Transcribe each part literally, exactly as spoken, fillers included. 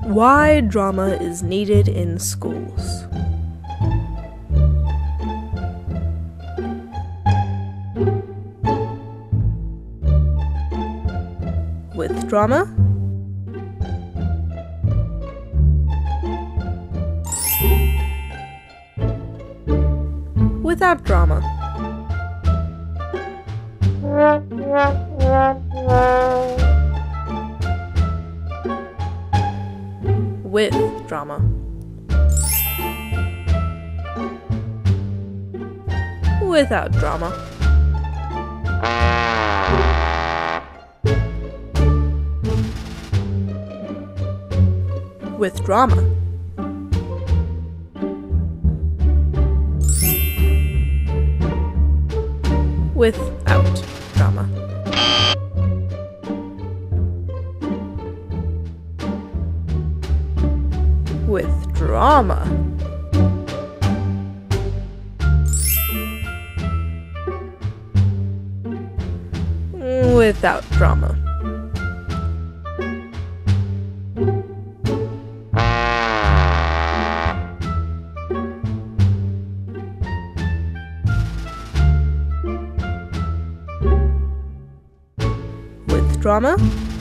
Why drama is needed in schools. With drama, without drama. With drama. Without drama. With drama. Without drama. With drama. Without drama. With drama.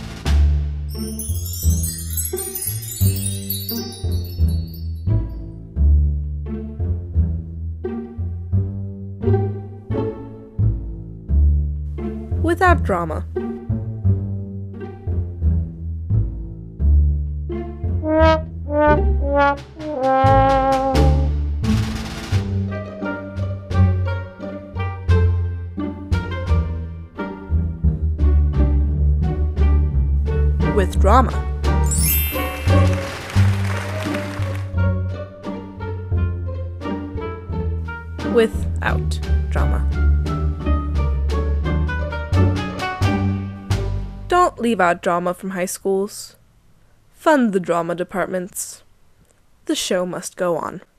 Without drama. With drama. Without drama. Don't leave out drama from high schools. Fund the drama departments. The show must go on.